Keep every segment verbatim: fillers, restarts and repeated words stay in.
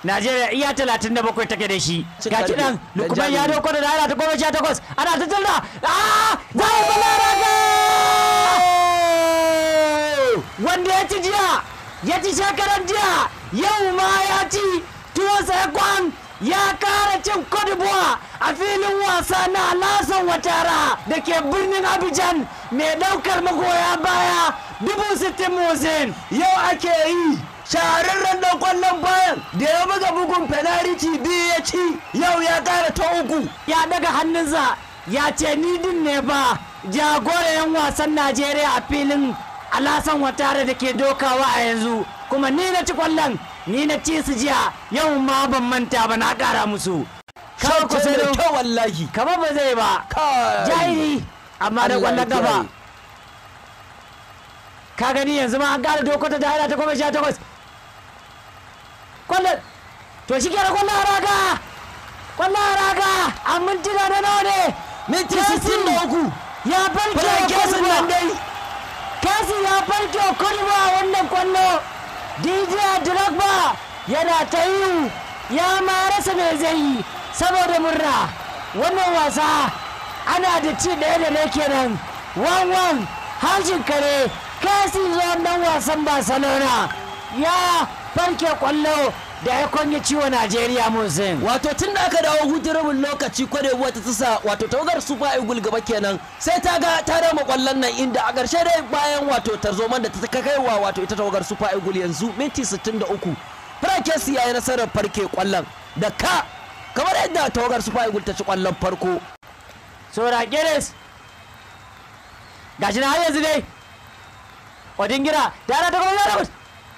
Najeriya iya talatin da bakwai take da shi. Ga kiɗan Lukman ya dauko da dara ta goma sha takwas ana ta tilda. Ah! Za a bala raga! Wanda ya ci jiya, ya ci shekaran jiya, yau ma ya ci tuwo sai kwan ya kara cin Cote d'Ivoire a filin wasa na Alassane Ouattara da ke birnin Abidjan mai daukar magoya baya dubu sittin Musin. Yau ake yi shahararren dan kwallon bayan da ya buga bugun penalty biyu ya ci yau ya kara ta uku. Ya daga hannunsa ya ce ni din ne ba jagoran yan wasan Najeriya a filin Alassane Ouattara da ke dokawa a yanzu, kuma ni na ci kwallon, ni na ci su jiya, yau ma ban manta ba na kara musu. Kawai ku sai da kyau wallahi. Kama ba zai ba. Jahili amma da kwallon gaba. Ka gani yanzu ma an kara dokota da haida ta goma sha takwas. Kwallon. To shi kera kwallon raga. Kwallon raga a mintuna na nawa ne. Minti sittin da uku. Ya farke wa kesin nan dai. Kesi ya farke wa Kurba wannan kwallo. D J Drogba yana ta yi ya ma rasa me zai yi saboda murna. Wannan wasa ana da ci ɗaya da ne kenan. wan wan hanshin kare. Kesi zuwa dan wasan Barcelona ya farke kwallo da ya kwanye ciwo Najeriya Musin. Wato tun da aka dawo hutun rabin lokaci kwarewa ta tsasa wato tawagar Super Eagles gaba kenan sai ta ga ta rama kwallon nan inda a ƙarshe dai bayan wato tarzoman da ta kaiwa wato ita tawagar Super Eagles yanzu minti sittin da uku Frankesi ya yi nasarar farke kwallon da ka kamar yadda tawagar Super Eagles ta ci kwallon farko. Sora Geres gashi na har yanzu dai Odingira da ana ta kuma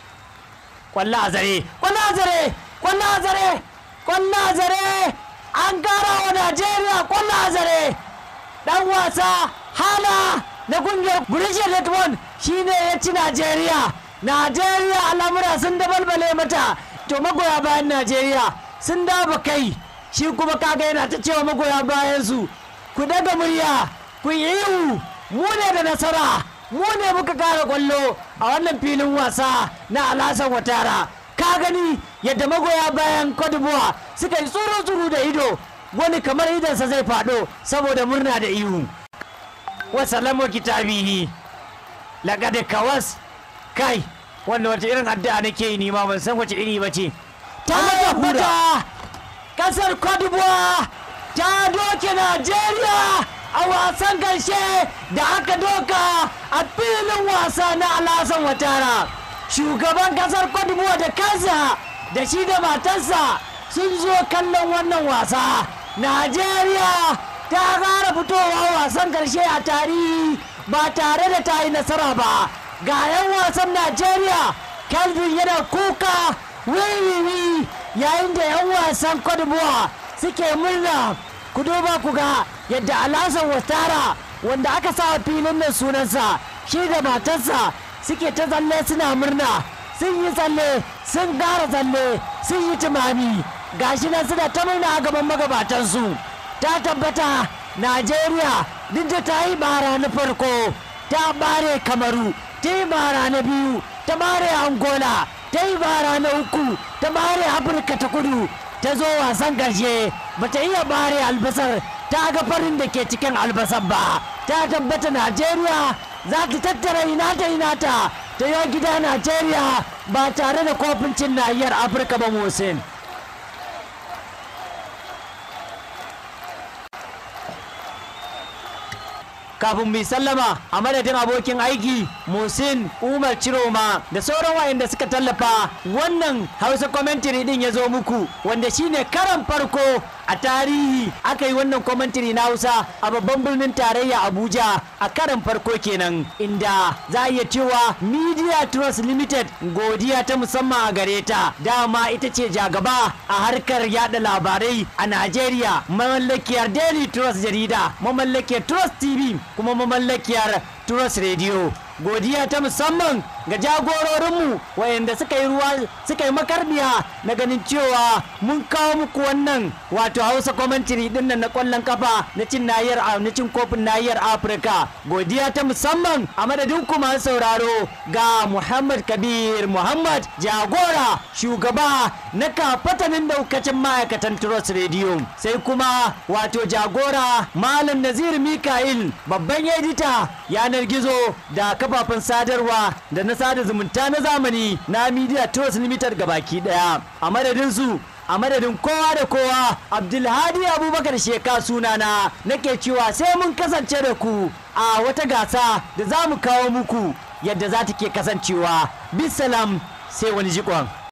kwallo a zare kwallo a zare kwallo a zare kwallo a zare an gara wa Najeriya kwallo a zare. Dan wasa Hala na kungiyar Borussia Dortmund shine ya ci Najeriya. Najeriya al'amura sun dabalbale mata, to magoya bayan Najeriya sun daba kai, shi kuma kaga yana ta cewa magoya bayan su ku daga murya ku yi ihu, mu ne da nasara, mu ne muka kara kwallo a wannan filin wasa na Alassane Ouattara. Ka gani yadda magoya bayan Cote d'Ivoire suka yi tsuru-tsuru da ido, wani kamar idansa zai fado saboda murna da ihu. Wasalamu kitabihi laqad kawas. Kai wannan wata irin addu'a nake yi ni ma ban san wace iri bace. Ta tabbata kasar Cote d'Ivoire ta doke Najeriya a wasan karshe da aka doka a filin wasa na Alassane Ouattara. Shugaban kasar Cote d'Ivoire da kansa da shi da matarsa sun zo kallon wannan wasa. Najeriya ta gara fitowa wasan karshe a tarihi ba tare da ta yi nasara ba. Ga 'yan wasan Najeriya Kelvin yana kuka wiwiwi yayin da 'yan wasan Cote d'Ivoire suke murna. Ku duba ku ga yadda Alassane Ouattara wanda aka sa filin nan sunansa shi da matarsa suke ta tsalle suna murna, sun yi tsalle sun gara tsalle sun yi tumami, gashi nan suna ta murna a gaban magabatansu. Ta tabbata Najeriya duk da ta yi bara na farko, ta bare Kamaru, ta yi bara na biyu, ta bare Angola, ta yi bara na uku, ta bare Afirka ta kudu, ta zo wasan ƙarshe bata iya bare albasar ta ga farin da ke cikin albasar ba. Ta tabbata Najeriya za ta tattara inata inata ta yi gida Najeriya ba tare da kofin cin nahiyar Afirka ba Musin. Kafin mai sallama a madadin abokin aiki Musin Umar Ciroma da sauran wayanda suka tallafa wannan Hausa commentary din ya zo muku, wanda shine karan farko a tarihi aka yi wannan commentary na Hausa a babban birnin tarayya Abuja a karan farko kenan, inda za a iya cewa Media Trust Limited godiya ta musamman a gare ta. Dama ita ce jagaba a harkar yada labarai a Najeriya, mamallakiyar Daily Trust jarida, mamallakiyar Trust T V kuma mamallakiyar Trust Radio. Godiya ta musamman ga jagororinmu wayanda suka yi ruwa suka yi makarbiya na ganin cewa mun kawo muku wannan wato Hausa commentary din nan na kwallon kafa na cin nahiyar na cin kofin nahiyar Afirka. Godiya ta musamman a madadin ku masu sauraro ga Muhammad Kabir Muhammad, jagora shugaba na kafatanin daukacin ma'aikatan Trust Radio, sai kuma wato jagora Malam Nazir Mikail, babban edita yanar gizo da kafafen sadarwa da na sada zumunta na zamani na Media Trust Limited gabaki daya. A madadin su, a madadin kowa da kowa, Abdulhadi Abubakar Sheka sunana, nake cewa sai mun kasance da ku a wata gasa da za mu kawo muku yadda za ta ke kasancewa. Bisalam, sai wani jikon.